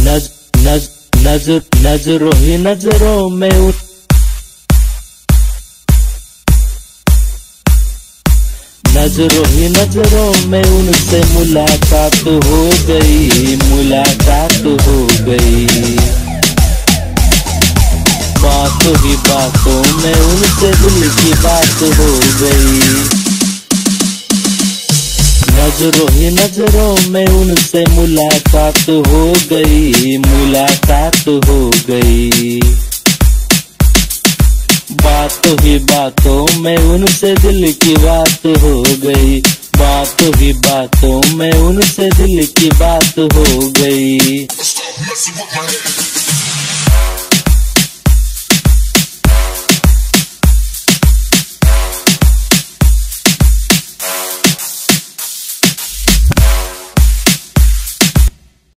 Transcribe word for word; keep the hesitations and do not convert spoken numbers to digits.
नज नज नजर नजरों ही नजरों में उन नजरों ही नजरों में उनसे मुलाकात हो गई, मुलाकात हो गई। बातों ही बातों में उनसे दिल की बात हो गई। नजरों ही नजरों में उनसे मुलाकात हो गई, मुलाकात हो गई। बातों ही बातों में उनसे दिल की बात हो गई, बातों ही बातों में उनसे दिल की बात हो गई।